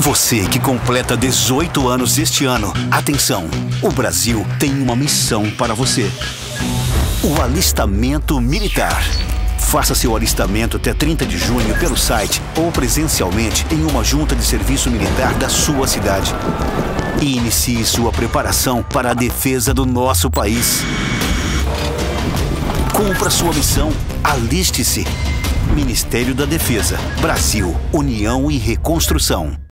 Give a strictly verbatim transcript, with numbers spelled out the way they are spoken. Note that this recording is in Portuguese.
Você que completa dezoito anos este ano, atenção, o Brasil tem uma missão para você. O alistamento militar. Faça seu alistamento até trinta de junho pelo site ou presencialmente em uma junta de serviço militar da sua cidade. E inicie sua preparação para a defesa do nosso país. Cumpra sua missão, aliste-se. Ministério da Defesa, Brasil, União e Reconstrução.